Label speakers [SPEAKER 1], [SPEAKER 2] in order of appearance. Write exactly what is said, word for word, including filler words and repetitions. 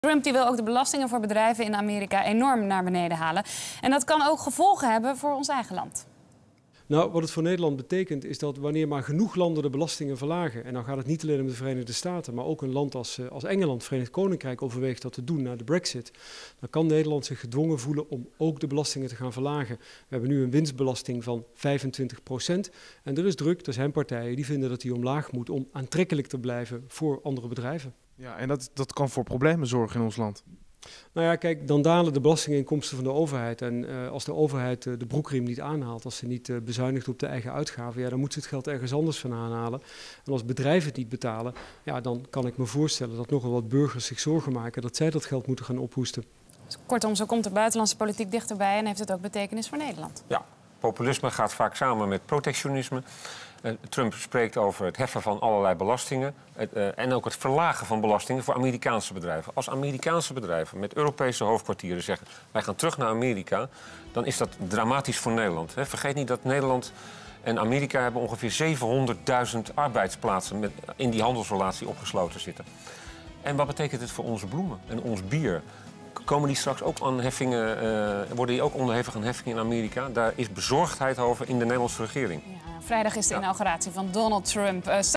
[SPEAKER 1] Trump die wil ook de belastingen voor bedrijven in Amerika enorm naar beneden halen. En dat kan ook gevolgen hebben voor ons eigen land.
[SPEAKER 2] Nou, wat het voor Nederland betekent is dat wanneer maar genoeg landen de belastingen verlagen, en dan gaat het niet alleen om de Verenigde Staten, maar ook een land als, als Engeland, Verenigd Koninkrijk overweegt dat te doen na de Brexit, dan kan Nederland zich gedwongen voelen om ook de belastingen te gaan verlagen. We hebben nu een winstbelasting van vijfentwintig procent en er is druk, er zijn partijen die vinden dat die omlaag moet om aantrekkelijk te blijven voor andere bedrijven.
[SPEAKER 3] Ja, en dat, dat kan voor problemen zorgen in ons land.
[SPEAKER 2] Nou ja, kijk, dan dalen de belastinginkomsten van de overheid. En uh, als de overheid uh, de broekriem niet aanhaalt, als ze niet uh, bezuinigt op de eigen uitgaven, ja, dan moet ze het geld ergens anders van aanhalen. En als bedrijven het niet betalen, ja, dan kan ik me voorstellen dat nogal wat burgers zich zorgen maken dat zij dat geld moeten gaan ophoesten.
[SPEAKER 1] Kortom, zo komt de buitenlandse politiek dichterbij en heeft het ook betekenis voor Nederland.
[SPEAKER 4] Ja, populisme gaat vaak samen met protectionisme. Uh, Trump spreekt over het heffen van allerlei belastingen het, uh, en ook het verlagen van belastingen voor Amerikaanse bedrijven. Als Amerikaanse bedrijven met Europese hoofdkwartieren zeggen wij gaan terug naar Amerika, dan is dat dramatisch voor Nederland. Hè. Vergeet niet dat Nederland en Amerika hebben ongeveer zevenhonderdduizend arbeidsplaatsen met, in die handelsrelatie opgesloten zitten. En wat betekent het voor onze bloemen en ons bier? Komen die straks ook aan heffingen, uh, worden die ook onderhevig aan heffingen in Amerika? Daar is bezorgdheid over in de Nederlandse regering.
[SPEAKER 1] Ja, vrijdag is de inauguratie van Donald Trump. Uh,